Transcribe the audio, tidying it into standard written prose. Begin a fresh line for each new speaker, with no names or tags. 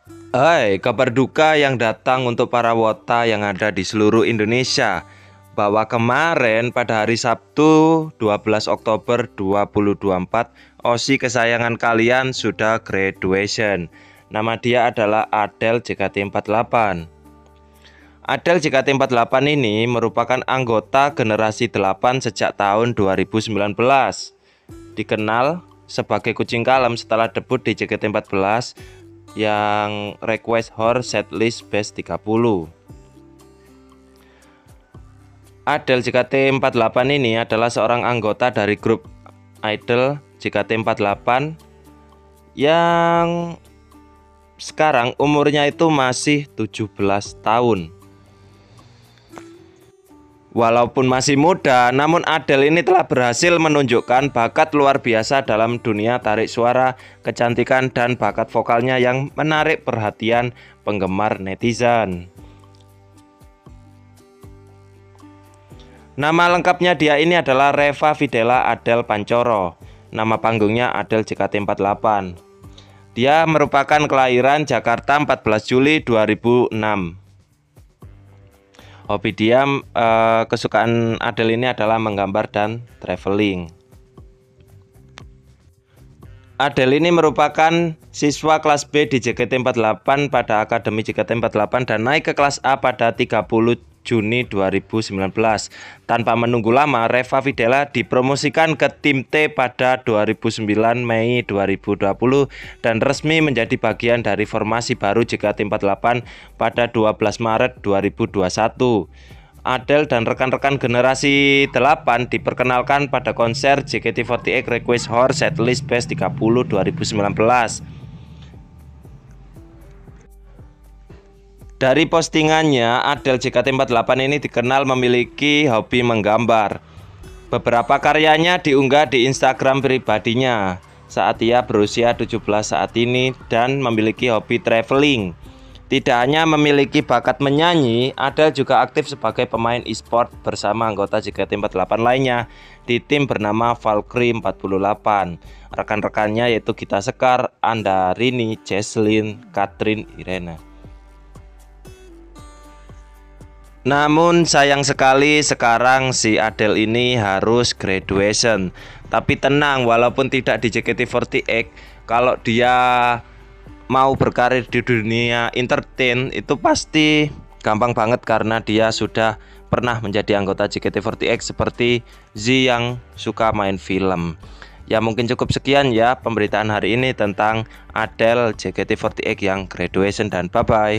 Hai, kabar duka yang datang untuk para wota yang ada di seluruh Indonesia, bahwa kemarin pada hari Sabtu 12 Oktober 2024 Osi kesayangan kalian sudah graduation. Nama dia adalah Adele JKT48. Adele JKT48 ini merupakan anggota generasi 8 sejak tahun 2019. Dikenal sebagai kucing kalem setelah debut di JKT48 yang request her setlist best 30. Adele JKT48 ini adalah seorang anggota dari grup idol JKT48 yang sekarang umurnya itu masih 17 tahun. Walaupun masih muda, namun Adele ini telah berhasil menunjukkan bakat luar biasa dalam dunia tarik suara, kecantikan, dan bakat vokalnya yang menarik perhatian penggemar netizen. Nama lengkapnya dia ini adalah Reva Fidela Adele Pancoro. Nama panggungnya Adele JKT48. Dia merupakan kelahiran Jakarta 14 Juli 2006. Hobi dia, kesukaan Adele ini adalah menggambar dan traveling. Adele ini merupakan siswa kelas B di JKT48 pada Akademi JKT48 dan naik ke kelas A pada 30 Juni 2019. Tanpa menunggu lama, Reva Fidela dipromosikan ke tim T pada 2009 Mei 2020 dan resmi menjadi bagian dari formasi baru JKT48 pada 12 Maret 2021. Adele dan rekan-rekan generasi 8 diperkenalkan pada konser JKT48 Request Her Setlist Best 30 2019. Dari postingannya, Adele JKT48 ini dikenal memiliki hobi menggambar. Beberapa karyanya diunggah di Instagram pribadinya saat ia berusia 17 saat ini dan memiliki hobi traveling. Tidak hanya memiliki bakat menyanyi, Adele juga aktif sebagai pemain e-sport bersama anggota JKT48 lainnya di tim bernama Valkyrie 48. Rekan-rekannya yaitu Gita Sekar, Anda Rini, Jesslyn, Catherine, Irena. Namun sayang sekali sekarang si Adele ini harus graduation. Tapi tenang, walaupun tidak di JKT48, kalau dia mau berkarir di dunia entertain itu pasti gampang banget karena dia sudah pernah menjadi anggota JKT48 seperti Z yang suka main film. Ya mungkin cukup sekian ya pemberitaan hari ini tentang Adele JKT48 yang graduation dan bye-bye.